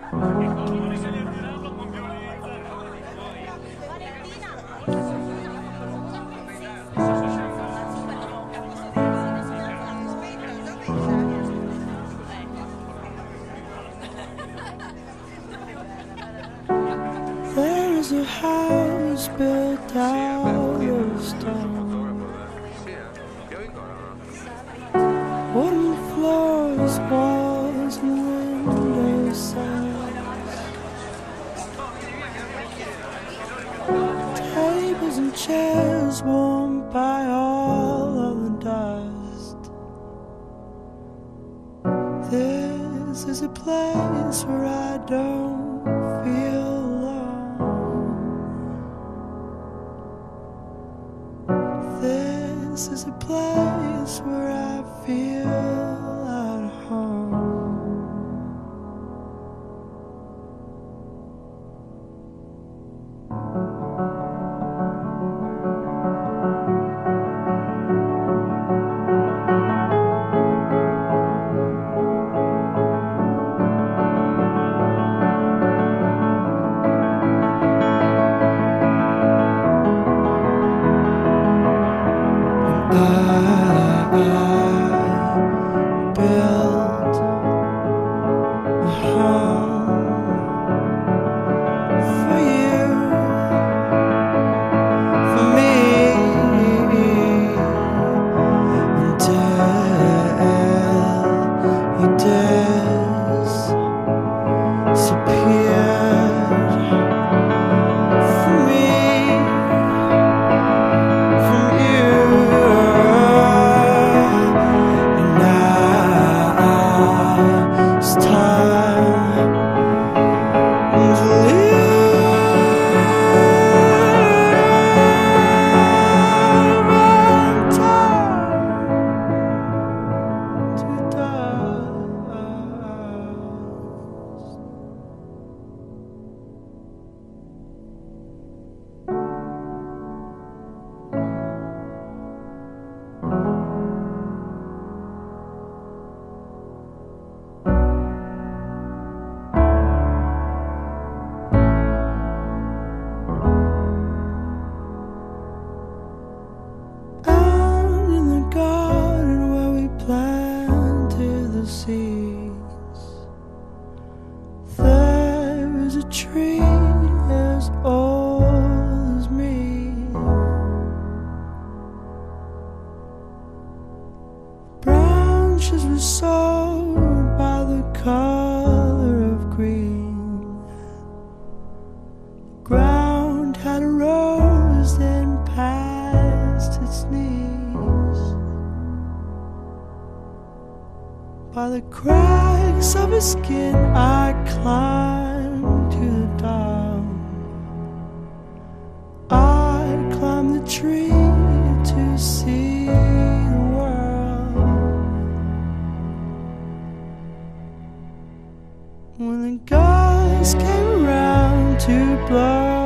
There's a house built out of stone, wooden floors, walls, and window sills, tables and chairs warmed by all of the dust. This is a place where I don't feel alone. This is a place where I feel at home. I built a home for you, for me, until you disappeared from me, from you. It's time to live and time to out in the garden where we planted the seeds, there is a tree as old as me. Branches were sold by the color of green. The ground had a rose then past its knees. By the cracks of his skin I climbed to the top. I climbed the tree to see the world. When the guys came around to blow